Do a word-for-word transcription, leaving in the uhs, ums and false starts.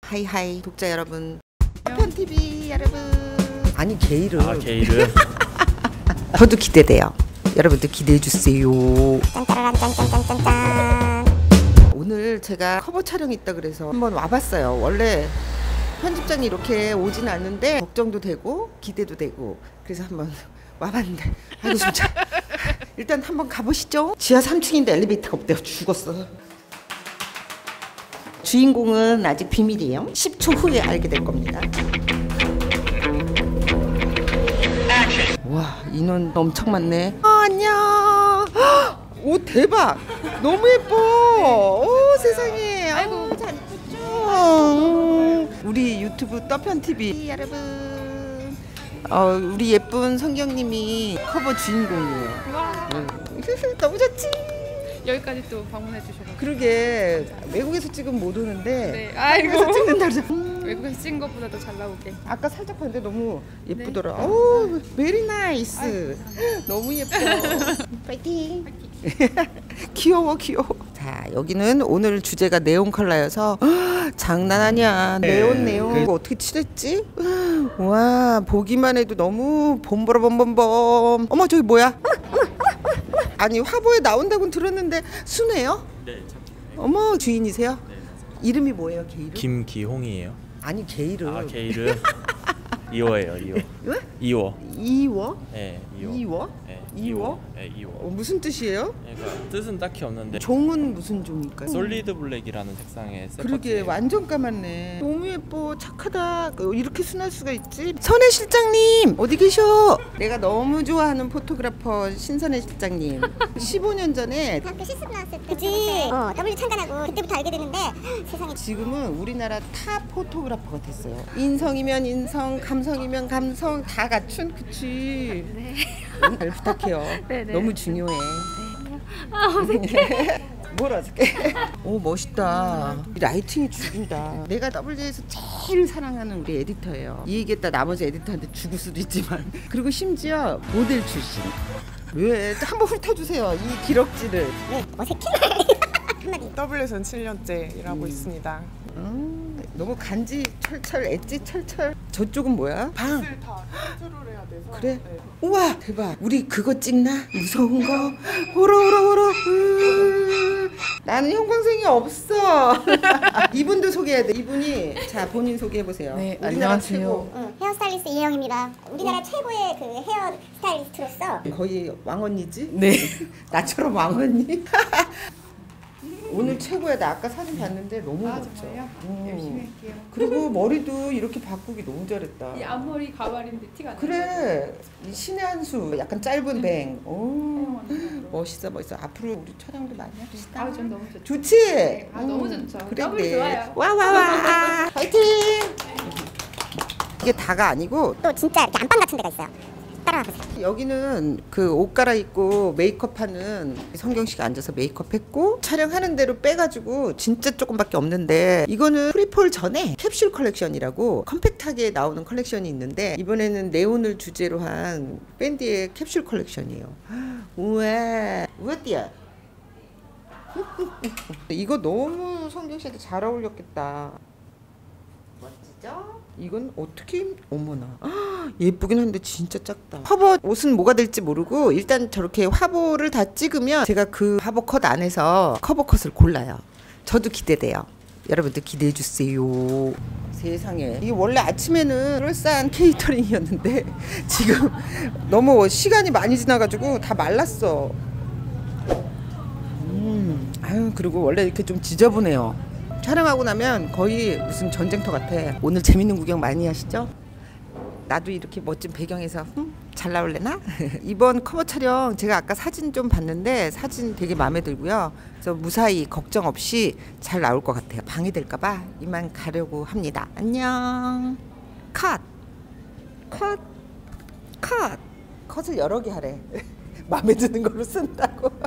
하이하이 독자 여러분, 편티비 여러분. 아니 게이를 아 게이를 저도 기대돼요. 여러분들 기대해주세요. 오늘 제가 커버 촬영이 있다 그래서 한번 와봤어요. 원래 편집장이 이렇게 오진 않는데 걱정도 되고 기대도 되고 그래서 한번 와봤는데 아이고 진짜 일단 한번 가보시죠. 지하 삼 층인데 엘리베이터가 없대요. 죽었어. 주인공은 아직 비밀이에요. 십 초 후에 알게 될 겁니다. 와, 인원 엄청 많네. 아, 안녕. 오, 대박. 너무 예뻐. 오, 세상에. 아이고, 잘 이쁘죠. 우리 유튜브 떠편티비 여러분. 어, 우리 예쁜 성경님이 커버 주인공이에요. 와. 응. 너무 좋지. 여기까지 또 방문해 주셔서. 그러게 외국에서 찍으면 못 오는데. 네. 아이고. 외국에서 찍는다 그러죠. 외국에서 찍은 것보다 더 잘 나오게. 아까 살짝 봤는데 너무 예쁘더라. 네. 오, 베리 나이스. 너무 예뻐. 파이팅. 귀여워 귀여워. 자, 여기는 오늘 주제가 네온 컬러여서 장난 아니야. 네온 네온. 이거 어떻게 칠했지? 와, 보기만 해도 너무 봄보라봄봄봄. 어머, 저기 뭐야? 아니, 화보에 나온다고 들었는데 순해요? 네, 참. 어머, 주인이세요? 네. 이름이 뭐예요, 개 이름? 김기홍이에요. 아니, 개 이름. 아 게이를 이호예요, 이호. 왜? 이호. 이워? 네, 이호. 이워? 네, 이호? 네, 이호. 어, 무슨 뜻이에요? 그러니까 뜻은 딱히 없는데 종은 무슨 종일까요? 솔리드 블랙이라는 색상의 그러게 세퍼트예요. 완전 까맣네. 너무 예뻐. 착하다. 이렇게 순할 수가 있지? 선혜 실장님 어디 계셔? 내가 너무 좋아하는 포토그래퍼 신선혜 실장님. 십오 년 전에 대학교 실습 나왔을 때 그치 어 더블유 참관하고 그때부터 알게 됐는데 세상에 지금은 우리나라 탑 포토그래퍼가 됐어요. 인성이면 인성, 감성이면 감성 다 갖춘. 그치? 네. 잘 부탁해요. 네네. 너무 중요해. 아 어색해. 뭘 어떻게? 오, 멋있다. 이 라이팅이 죽인다. 내가 더블유에서 제일 사랑하는 우리 에디터예요. 이 얘기했다 나머지 에디터한테 죽을 수도 있지만. 그리고 심지어 모델 출신. 왜? 한번 훑어주세요. 이 기럭지를. 어색해 한마디 더블유에서는 칠 년째 일하고 음. 있습니다. 음, 너무 간지 철철, 엣지 철철. 저쪽은 뭐야? 방. 다 컨트롤 해야 돼서. 그래? 네. 우와, 대박. 우리 그거 찍나? 무서운 거. 호러 호러 호러. 으, 나는 형광색이 없어. 이분도 소개해야 돼. 이분이 자 본인 소개해 보세요. 네, 우리나라 안녕하세요. 최고. 응, 헤어스타일리스트 이혜영입니다. 우리나라 최고의 그 헤어 스타일리스트로서 거의 왕언니지? 네. 나처럼 왕언니? 오늘 최고야. 나 아까 사진 봤는데 너무 아 멋져. 정말요? 음. 열심히 할게요. 그리고 머리도 이렇게 바꾸기 너무 잘했다. 이 앞머리 가발인데 티가 안 나요. 그래, 이 신의 한 수, 약간 짧은 뱅. 오, 사용하는 거. 멋있어, 멋있어. 앞으로 우리 촬영도 많이 합시다. 아, 전 너무 좋죠. 좋지? 네, 아, 너무 좋죠. 그래, 더블 그래. 좋아요. 와, 와, 와. 화이팅! 이게 다가 아니고, 또 진짜 이렇게 안방 같은 데가 있어요. 따라와 보세요. 여기는 그 옷 갈아입고 메이크업 하는 성경 씨가 앉아서 메이크업 했고, 촬영하는 대로 빼가지고 진짜 조금밖에 없는데, 이거는 프리폴 전에 캡슐 컬렉션이라고 컴팩트하게 나오는 컬렉션이 있는데, 이번에는 네온을 주제로 한 밴디의 캡슐 컬렉션이에요. 우와, 우와띠야. 이거 너무 성경 씨한테 잘 어울렸겠다. 멋지죠? 이건 어떻게, 어머나. 아, 예쁘긴 한데 진짜 작다. 화보 옷은 뭐가 될지 모르고 일단 저렇게 화보를 다 찍으면 제가 그 화보 컷 안에서 커버 컷을 골라요. 저도 기대돼요. 여러분들 기대해 주세요. 세상에, 이게 원래 아침에는 그럴싸한 케이터링이었는데 지금 너무 시간이 많이 지나가지고 다 말랐어. 음, 아유, 그리고 원래 이렇게 좀 지저분해요. 촬영하고 나면 거의 무슨 전쟁터 같아. 오늘 재밌는 구경 많이 하시죠? 나도 이렇게 멋진 배경에서 음, 잘 나올래나? 이번 커버 촬영 제가 아까 사진 좀 봤는데 사진 되게 마음에 들고요. 그래서 무사히 걱정 없이 잘 나올 것 같아요. 방해될까봐 이만 가려고 합니다. 안녕. 컷. 컷. 컷. 컷을 여러 개 하래. 마음에 드는 걸로 쓴다고.